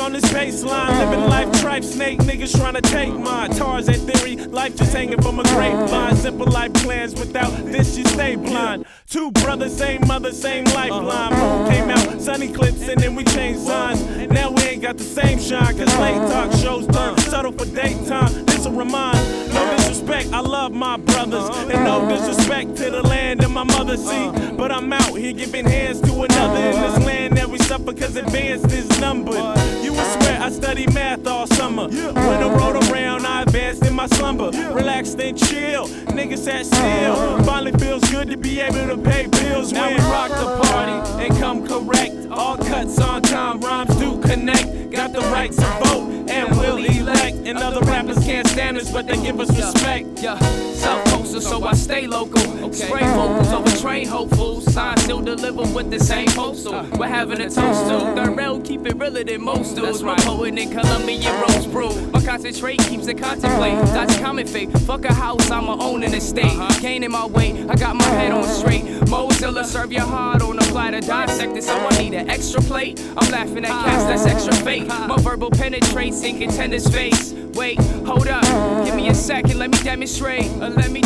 on this baseline, living life tripe, snake niggas trying to take mine. Tarzan theory, life just hanging from a grapevine. Simple life plans, without this you stay blind. Two brothers, same mother, same lifeline. Moon came out, sun eclipse, and then we changed signs. Now we ain't got the same shine, cause late talk shows turn subtle for daytime. This'll remind, no disrespect, I love my brothers, and no disrespect to the land and my mother, see. But I'm out here giving hands to another in this land that we suffer cause advanced is numbered. You would swear I studied math all summer. When the road around, I advanced in my slumber. Relaxed and chill, niggas sat still. Finally feels good to be able to pay bills. Now we rock the party and come correct. All cuts on time, rhymes do connect. Got the right to vote and we'll elect. And other rappers can't stand us, but they give us respect. Yeah, South Costa, so I stay local. Spray vocals over train hopefuls. Sign still deliver with the same postal. We're having a toast to 3rd, keep it realer than most dudes. My poet in Colombian rose brew. My concentrate keeps it contemplate. That's common fate. Fuck a house, I'ma own an estate. Gaining my weight, I got my head on straight. Mozilla serve your heart on a platter dissected, so I need an extra plate. I'm laughing at cats, that's extra fake. My verbal penetrates in contender's face. Wait, hold up, give me a second, let me demonstrate. Now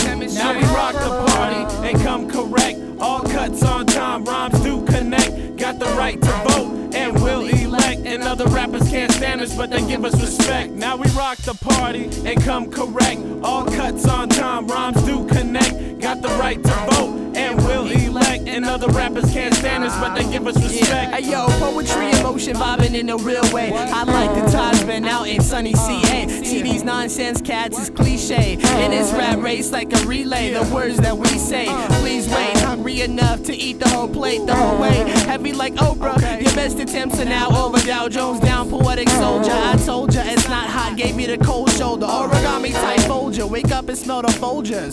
we rock the party and come correct. All cuts on time, rhymes do connect. Got the right to vote and we'll elect. And other rappers can't stand us, but they give us respect. Now we rock the party and come correct. All cuts on time, rhymes do connect. Got the right to vote and we'll elect. And other rappers can't stand us, but they give us respect. Hey yo, poetry in motion, vibing in a real way. I like the times been out in sunny CA. See these nonsense cats is cliche. In this rap race like a relay, the words that we say. Please wait, hungry enough to eat the whole plate the whole way. Heavy like Oprah, your best attempts are now over. Dow Jones down, poetic soldier. I told ya it's not hot, gave me the cold shoulder. Origami type folder, wake up and smell the Folgers.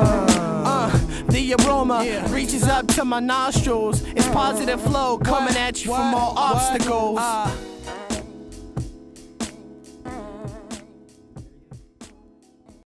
The aroma reaches up to my nostrils. It's positive flow coming at you from all obstacles.